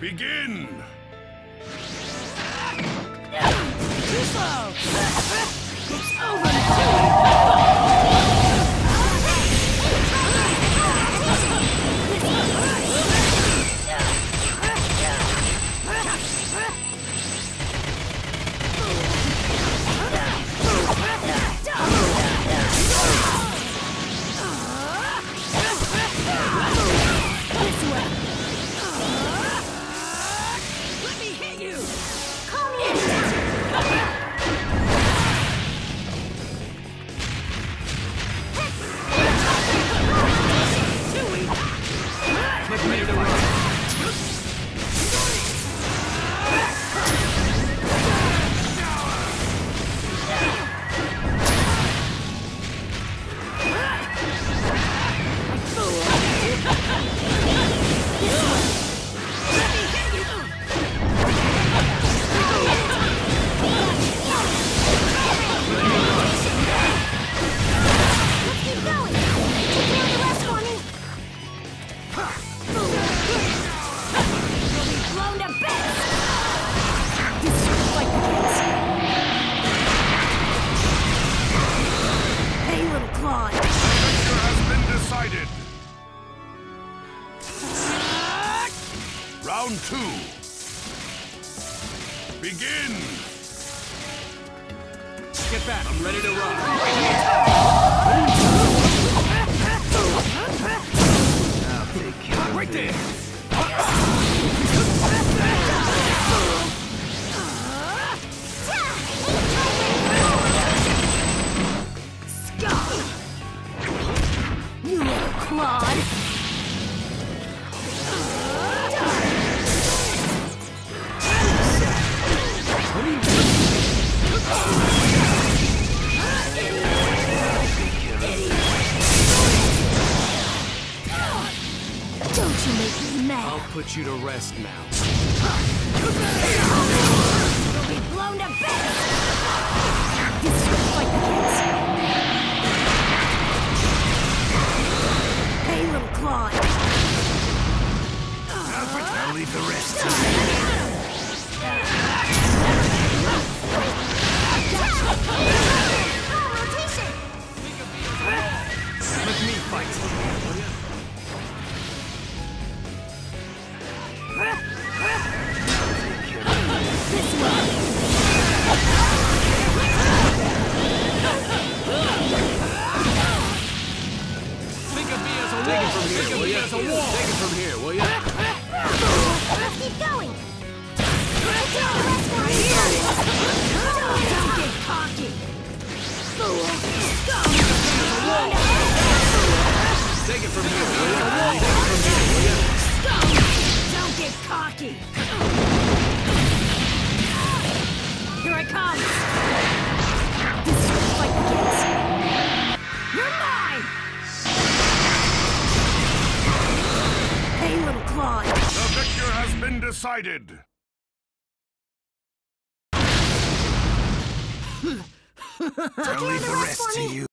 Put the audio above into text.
Begin! Too slow! It's over! Let me hit you! Call me Round 2. Begin! Get back, I'm ready to run. Right there! You little clod! Don't you make me mad! I'll put you to rest now. You'll be blown to bits! This is like the kids! Hey, little clod! I'll leave the rest to you. Let me fight. This way! Think of me as a wall. Take it from here, will you? As a wall. Take it from here, will you? Let's keep going! Don't get cocky! Take it from here, will you? Take it from here, will you? Don't get cocky! Here I come! This is what fight begins! You're mine! Hey, little clod! The victor has been decided. I'll leave the rest to you.